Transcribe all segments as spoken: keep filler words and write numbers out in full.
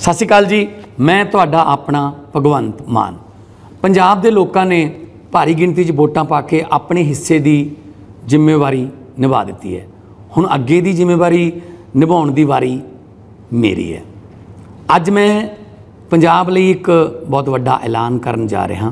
सत श्री अकाल जी, मैं तुहाडा अपना भगवंत मान। पंजाब दे लोकां ने भारी गिणती च वोटां पा के अपने हिस्से की जिम्मेवारी निभा दी है। हुण अगे की जिम्मेवारी निभाउण दी वारी मेरी है। अज मैं पंजाब लई एक बहुत वड्डा ऐलान करन जा रहा।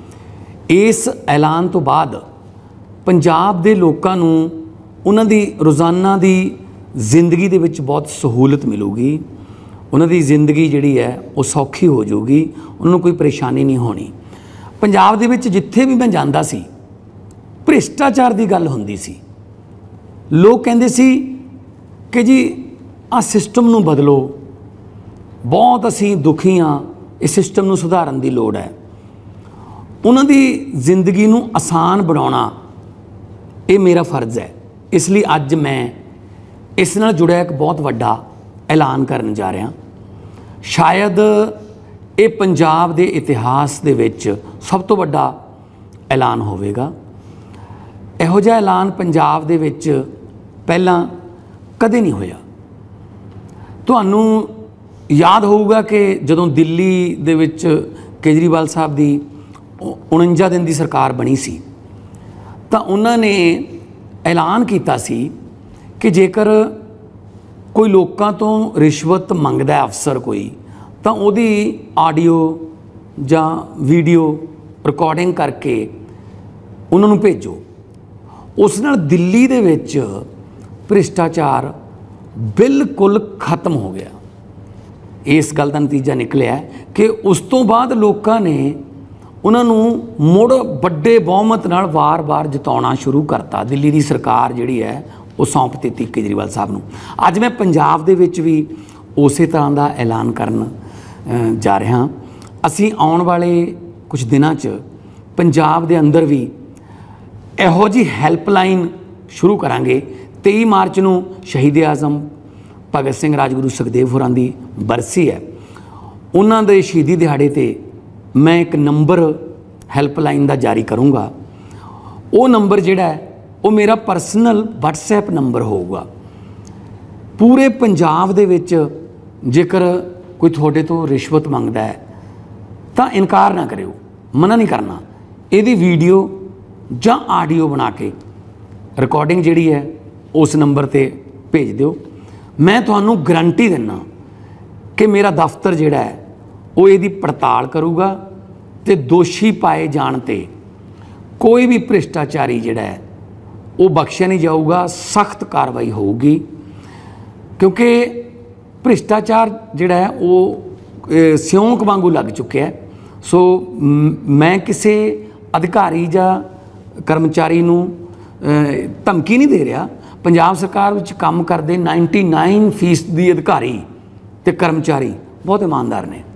इस ऐलान तो बाद पंजाब दे लोकां नूं उन्हां दी रोज़ाना दी जिंदगी दे विच बहुत सहूलत मिलूगी। उन्हां दी जिंदगी जिहड़ी है वो सौखी हो जाऊगी, उन्हां नूं कोई परेशानी नहीं होनी। पंजाब दे विच जिथे भी मैं जांदा सी भ्रिष्टाचार की गल हुंदी सी। लोग कहंदे सी कि जी आ सिस्टम नूं बदलो, बहुत असीं दुखी हाँ, इस सिस्टम नूं सुधारन की लोड़ है। उन्हां दी जिंदगी नूं आसान बनाउणा ये मेरा फर्ज है। इसलिए अज मैं इस नाल जुड़िया एक बहुत वड्डा ऐलान करन जा रहा। शायद ये पंजाब दे इतिहास दे विच सब तो वड्डा ऐलान होवेगा। इहो जिहा ऐलान पंजाब दे विच पहलां कदे नहीं होया। तुहानूं याद होऊगा कि जदों दिल्ली दे विच केजरीवाल साहब दी उनंजा दिन की सरकार बनी सी तो उन्होंने ऐलान किया सी कि जेकर कोई लोगों तो रिश्वत मंगदा अफसर कोई तो उहदी आडियो जां वीडियो रिकॉर्डिंग करके उन्होंने भेजो। उस नाल दिल्ली दे विच भ्रिष्टाचार बिल्कुल खत्म हो गया। इस गल का नतीजा निकलिया कि उस तो बाद लोगों ने उन्होंने मुड़ बड़े बहुमत नाल वार वार जिताउणा शुरू करता। दिल्ली की सरकार जिहड़ी है वो सौंप दित्ती केजरीवाल साहब नूं। अज मैं पंजाब दे विच भी उस तरह का ऐलान करन जा रहा। असीं आउण वाले कुछ दिनां च पंजाब दे अंदर भी इहो जी हैल्पलाइन शुरू करांगे। तेई मार्च नूं शहीद आज़म भगत सिंह राजगुरू सुखदेव होरां दी बरसी है। उन्हां दे शहीदी दिहाड़े ते मैं एक नंबर हैल्पलाइन का जारी करूँगा। वो नंबर जिहड़ा है वो मेरा परसनल वट्सएप नंबर होगा। पूरे पंजाब दे विच जेकर कोई थोड़े तो रिश्वत मंगदा है तो इनकार ना करियो, मना नहीं करना। इहदी वीडियो जां आडियो बना के रिकॉर्डिंग जिहड़ी है उस नंबर ते भेज दिओ। मैं तुहानूं गारंटी दिना कि मेरा दफ्तर जिहड़ा है वो इहदी पड़ताल करूगा ते दोषी पाए जाण ते कोई भी भ्रिष्टाचारी जिहड़ा है वो बख्शिया नहीं जाऊगा, सख्त कार्रवाई होगी। क्योंकि भ्रिष्टाचार जिहड़ा है वो सिਉਂਕ वांगू लग चुकिया है। सो मैं किसी अधिकारी या कर्मचारी नूं धमकी नहीं दे रहा। पंजाब सरकार विच काम करते नाइनटी नाइन फीसदी अधिकारी ते कर्मचारी बहुत ईमानदार ने,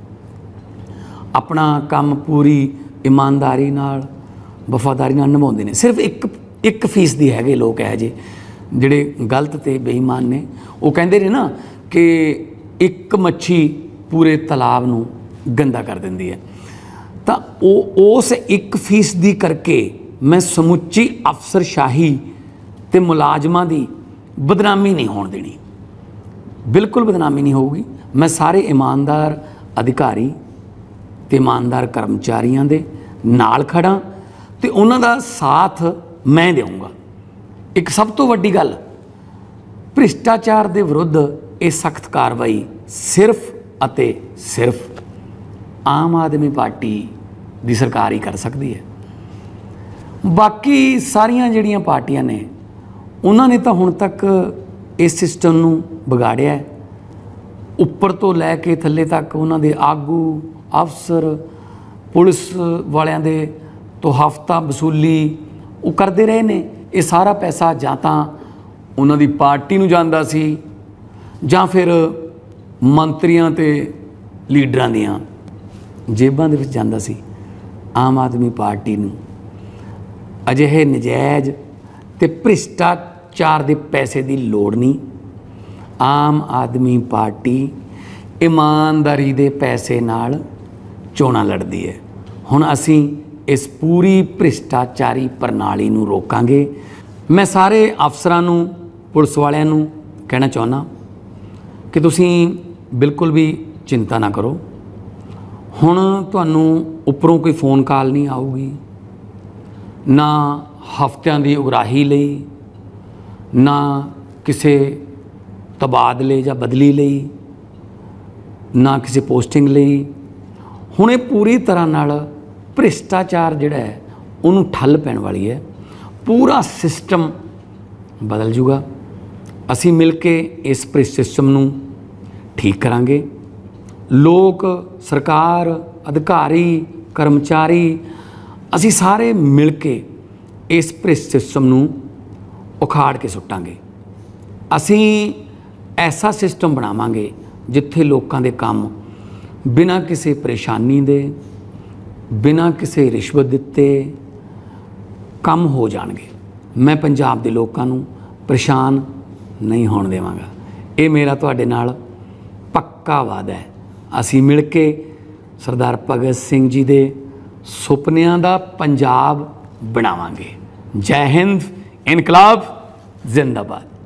अपना काम पूरी ईमानदारी नाल वफादारी नाल निभाउंदे ने। सिर्फ एक एक फीसदी है लोग है जे जिहड़े गलत ते बेईमान ने। वो कहंदे ने ना कि एक मच्छी पूरे तालाब नूं गंदा कर दिंदी है। तो उस एक फीसदी करके मैं समुची अफसरशाही ते मुलाजमां दी बदनामी नहीं होण देनी, बिल्कुल बदनामी नहीं होगी। मैं सारे ईमानदार अधिकारी ते ईमानदार कर्मचारियों दे नाल खड़ा ते उन्हां दा साथ मैं देऊँगा। एक सब तो वड्डी गल, भ्रिष्टाचार दे विरुद्ध ये सख्त कार्रवाई सिर्फ अते सिर्फ आम आदमी पार्टी दी सरकार ही कर सकती है। बाकी सारियां जिहड़ियां पार्टियां ने उन्होंने तो हुण तक इस सिस्टम नूं बिगाड़िया है। उपर तो लैके थल्ले तक उन्हां दे आगू अफसर पुलिस वालियां दे तो हफ्ता वसूली वो करते रहे ने। ये सारा पैसा जां तां उन्हां दी पार्टी नूं जांदा सी जां फिर मंत्रियां ते लीडरां दियां जेबां दे विच जांदा सी। आम आदमी पार्टी नूं अजिहे नजायज़ ते भ्रिष्टाचार दे पैसे की लोड़ नहीं। आम आदमी पार्टी ईमानदारी दे पैसे नाल चोणां लड़दी है। हुण असीं इस पूरी भ्रिष्टाचारी प्रणाली नूं रोकांगे। मैं सारे अफसरां नूं पुलिस वालियां नूं कहना चाहुंदा कि तुसीं बिल्कुल भी चिंता ना करो। हुण तुहानूं उपरों कोई फ़ोन कॉल नहीं आऊगी, ना हफ्तियां दी उगराही लई, ना किसी तबादले या बदली लई, ना किसी पोस्टिंग लई। हुण ये पूरी तरह नाल भ्रिष्टाचार जिहड़ा है उहनूं ठल पैण वाली है। पूरा सिस्टम बदल जूगा। असीं मिल के इस भ्रिष्ट सिस्टम नूं ठीक करांगे। लोक, सरकार, अधिकारी, कर्मचारी, असीं सारे मिल के इस भ्रिष्ट सिस्टम नूं उखाड़ के सुट्टांगे। असीं ऐसा सिस्टम बनावांगे जिथे लोकां दे काम बिना किसी परेशानी दे, बिना किसी रिश्वत दिते काम हो जाणगे। मैं पंजाब दे लोकां नूं परेशान नहीं होण देवांगा। ये मेरा तुहाडे नाल पक्का वादा है। असीं मिल के सरदार भगत सिंह जी दे सुपनियां दा पंजाब बनावांगे। जय हिंद, इनकलाब जिंदाबाद।